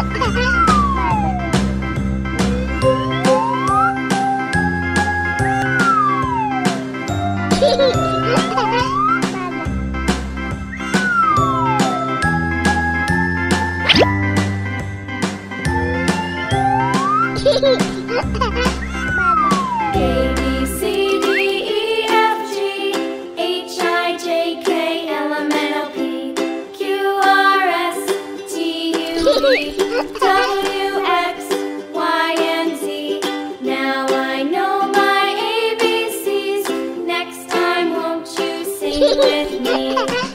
W, X, Y, and Z. Now I know my ABCs. Next time, won't you sing with me?